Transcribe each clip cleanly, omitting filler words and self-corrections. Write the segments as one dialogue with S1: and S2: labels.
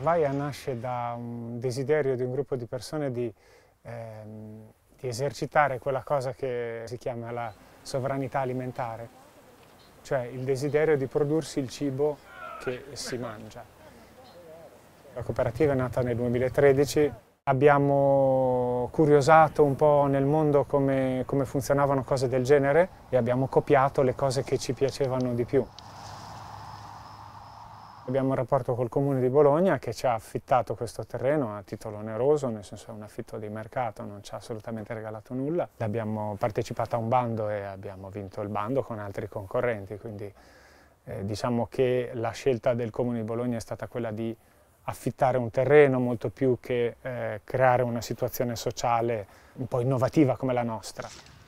S1: Vaia nasce da un desiderio di un gruppo di persone di esercitare quella cosa che si chiama la sovranità alimentare, cioè il desiderio di prodursi il cibo che si mangia. La cooperativa è nata nel 2013, abbiamo curiosato un po' nel mondo come funzionavano cose del genere e abbiamo copiato le cose che ci piacevano di più. Abbiamo un rapporto col Comune di Bologna che ci ha affittato questo terreno a titolo oneroso, nel senso è un affitto di mercato, non ci ha assolutamente regalato nulla. Abbiamo partecipato a un bando e abbiamo vinto il bando con altri concorrenti, quindi diciamo che la scelta del Comune di Bologna è stata quella di affittare un terreno molto più che creare una situazione sociale un po' innovativa come la nostra.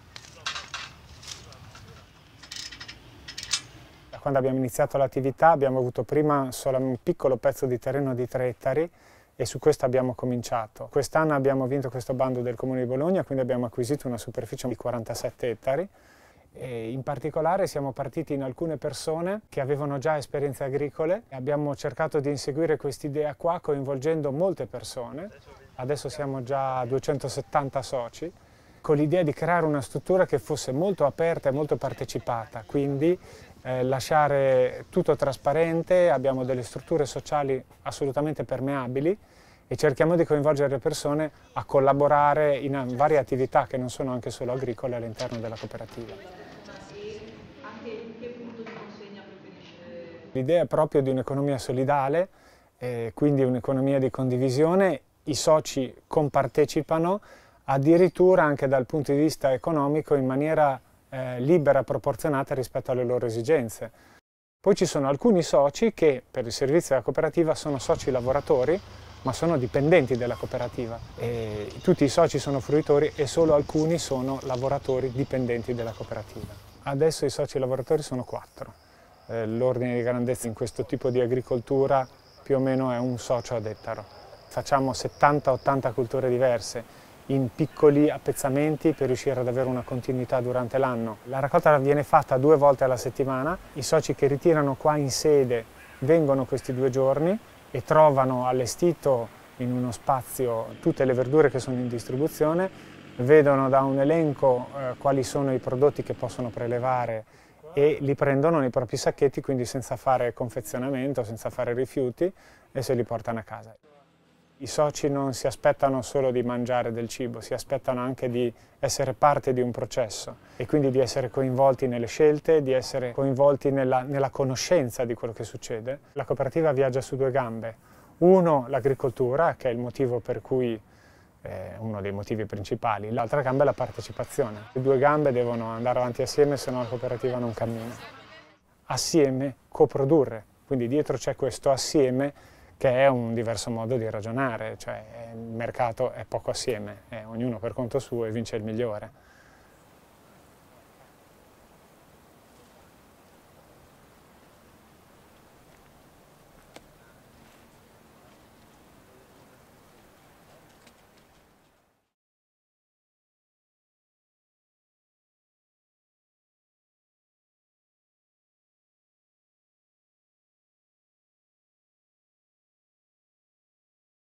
S1: Quando abbiamo iniziato l'attività abbiamo avuto prima solo un piccolo pezzo di terreno di 3 ettari e su questo abbiamo cominciato. Quest'anno abbiamo vinto questo bando del Comune di Bologna, quindi abbiamo acquisito una superficie di 47 ettari e in particolare siamo partiti in alcune persone che avevano già esperienze agricole e abbiamo cercato di inseguire quest'idea qua coinvolgendo molte persone. Adesso siamo già a 270 soci, con l'idea di creare una struttura che fosse molto aperta e molto partecipata, quindi lasciare tutto trasparente, abbiamo delle strutture sociali assolutamente permeabili e cerchiamo di coinvolgere le persone a collaborare in varie attività che non sono anche solo agricole all'interno della cooperativa. L'idea è proprio di un'economia solidale, quindi un'economia di condivisione, i soci compartecipano addirittura anche dal punto di vista economico in maniera libera, proporzionata rispetto alle loro esigenze. Poi ci sono alcuni soci che per il servizio della cooperativa sono soci lavoratori, ma sono dipendenti della cooperativa. E tutti i soci sono fruitori e solo alcuni sono lavoratori dipendenti della cooperativa. Adesso i soci lavoratori sono 4. L'ordine di grandezza in questo tipo di agricoltura più o meno è un socio ad ettaro. Facciamo 70-80 culture diverse in piccoli appezzamenti per riuscire ad avere una continuità durante l'anno. La raccolta viene fatta 2 volte alla settimana, i soci che ritirano qua in sede vengono questi 2 giorni e trovano allestito in uno spazio tutte le verdure che sono in distribuzione, vedono da un elenco quali sono i prodotti che possono prelevare e li prendono nei propri sacchetti, quindi senza fare confezionamento, senza fare rifiuti e se li portano a casa. I soci non si aspettano solo di mangiare del cibo, si aspettano anche di essere parte di un processo e quindi di essere coinvolti nelle scelte, di essere coinvolti nella conoscenza di quello che succede. La cooperativa viaggia su 2 gambe. Uno, l'agricoltura, che è il motivo per cui uno dei motivi principali, l'altra gamba è la partecipazione. Le 2 gambe devono andare avanti assieme, se no la cooperativa non cammina. Assieme coprodurre, quindi dietro c'è questo assieme che è un diverso modo di ragionare, cioè il mercato è poco assieme, ognuno per conto suo e vince il migliore.